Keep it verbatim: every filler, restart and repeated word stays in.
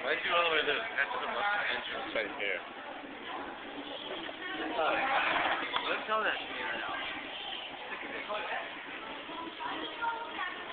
Why'd you all the way to the entrance right here? Don't tell that to me right now.